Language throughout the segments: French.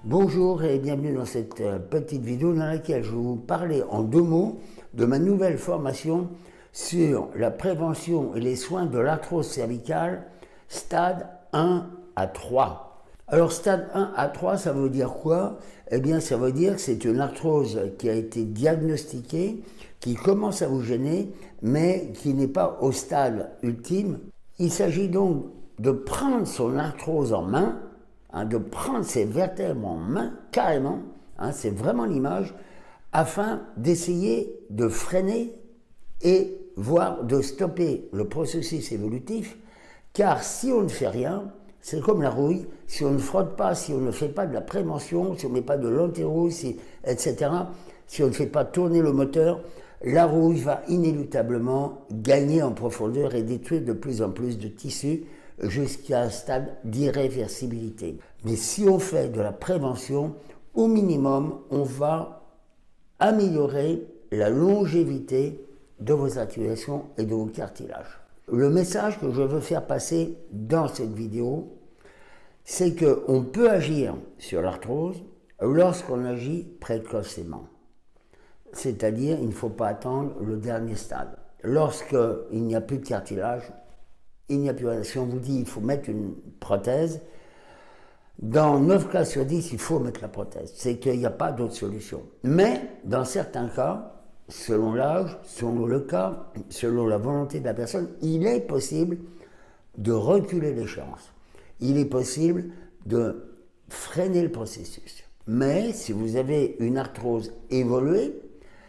Bonjour et bienvenue dans cette petite vidéo dans laquelle je vais vous parler en 2 mots de ma nouvelle formation sur la prévention et les soins de l'arthrose cervicale, stade 1 à 3. Alors stade 1 à 3, ça veut dire quoi? Eh bien ça veut dire que c'est une arthrose qui a été diagnostiquée, qui commence à vous gêner, mais qui n'est pas au stade ultime. Il s'agit donc de prendre son arthrose en main, de prendre ses vertèbres en main, carrément, c'est vraiment l'image, afin d'essayer de freiner et voire de stopper le processus évolutif, car si on ne fait rien, c'est comme la rouille, si on ne frotte pas, si on ne fait pas de la prévention, si on ne met pas de l'antérouille, etc., si on ne fait pas tourner le moteur, la rouille va inéluctablement gagner en profondeur et détruire de plus en plus de tissus, jusqu'à un stade d'irréversibilité. Mais si on fait de la prévention, au minimum, on va améliorer la longévité de vos articulations et de vos cartilages. Le message que je veux faire passer dans cette vidéo, c'est qu'on peut agir sur l'arthrose lorsqu'on agit précocement. C'est-à-dire, il ne faut pas attendre le dernier stade. Lorsqu'il n'y a plus de cartilage, il n'y a plus rien. Si on vous dit qu'il faut mettre une prothèse, dans 9 cas sur 10, il faut mettre la prothèse. C'est qu'il n'y a pas d'autre solution. Mais, dans certains cas, selon l'âge, selon le cas, selon la volonté de la personne, il est possible de reculer l'échéance. Il est possible de freiner le processus. Mais, si vous avez une arthrose évoluée,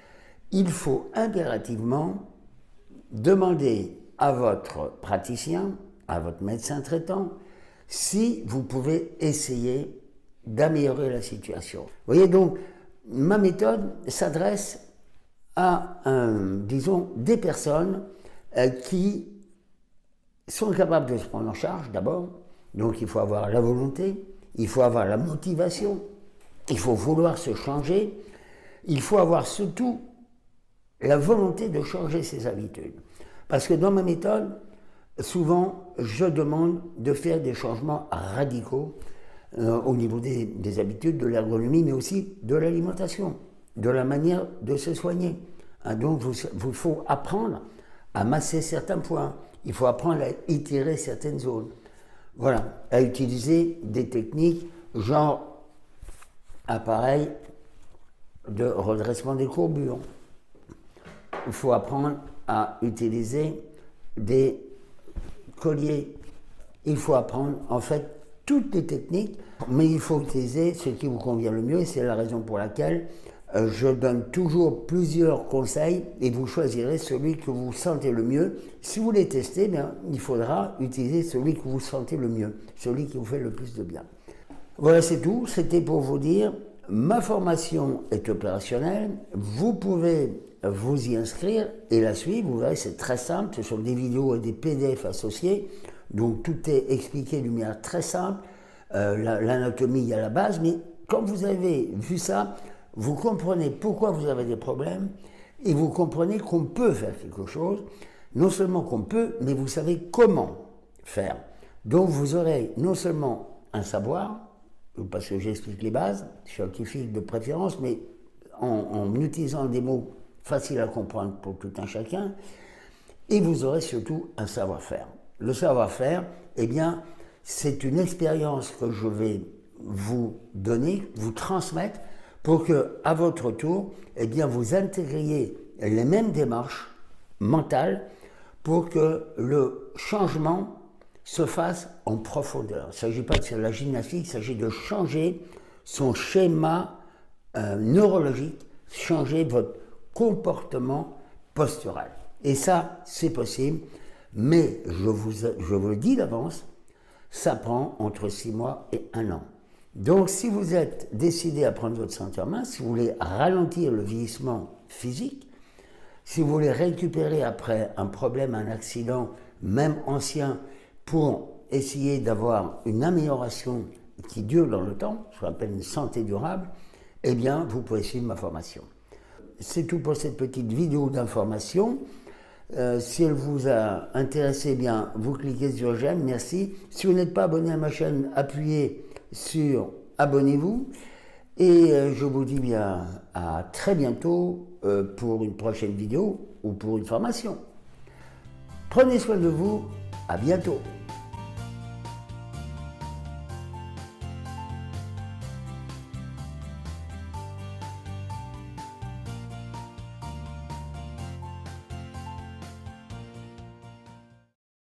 il faut impérativement demander à votre praticien, à votre médecin traitant, si vous pouvez essayer d'améliorer la situation. Vous voyez donc, ma méthode s'adresse à, disons, des personnes qui sont capables de se prendre en charge d'abord, donc il faut avoir la volonté, il faut avoir la motivation, il faut vouloir se changer, il faut avoir surtout la volonté de changer ses habitudes. Parce que dans ma méthode, souvent, je demande de faire des changements radicaux au niveau des habitudes, de l'ergonomie, mais aussi de l'alimentation, de la manière de se soigner. Donc, il faut apprendre à masser certains points, il faut apprendre à étirer certaines zones. Voilà, à utiliser des techniques genre appareil de redressement des courbures. Il faut apprendre à utiliser des colliers. Il faut apprendre, en fait, toutes les techniques, mais il faut utiliser ce qui vous convient le mieux, et c'est la raison pour laquelle je donne toujours plusieurs conseils, et vous choisirez celui que vous sentez le mieux. Si vous voulez tester, bien, il faudra utiliser celui que vous sentez le mieux, celui qui vous fait le plus de bien. Voilà, c'est tout. C'était pour vous dire, ma formation est opérationnelle, vous pouvez vous y inscrire et la suivre, vous verrez, c'est très simple, ce sont des vidéos et des PDF associés, donc tout est expliqué d'une manière très simple, l'anatomie à la base, mais quand vous avez vu ça, vous comprenez pourquoi vous avez des problèmes et vous comprenez qu'on peut faire quelque chose, non seulement qu'on peut, mais vous savez comment faire. Donc vous aurez non seulement un savoir, parce que j'explique les bases, scientifiques de préférence, mais en utilisant des mots faciles à comprendre pour tout un chacun, et vous aurez surtout un savoir-faire. Le savoir-faire, eh bien, c'est une expérience que je vais vous donner, vous transmettre, pour que, à votre tour, eh bien, vous intégriez les mêmes démarches mentales pour que le changement se fasse en profondeur. Il ne s'agit pas de faire de la gymnastique, il s'agit de changer son schéma neurologique, changer votre comportement postural. Et ça, c'est possible, mais je vous le dis d'avance, ça prend entre 6 mois et 1 an. Donc, si vous êtes décidé à prendre votre santé en main, si vous voulez ralentir le vieillissement physique, si vous voulez récupérer après un problème, un accident, même ancien, pour essayer d'avoir une amélioration qui dure dans le temps, ce qu'on appelle une santé durable, eh bien, vous pouvez suivre ma formation. C'est tout pour cette petite vidéo d'information. Si elle vous a intéressé, eh bien, vous cliquez sur j'aime, merci. Si vous n'êtes pas abonné à ma chaîne, appuyez sur abonnez-vous. Et je vous dis bien à très bientôt pour une prochaine vidéo ou pour une formation. Prenez soin de vous, à bientôt.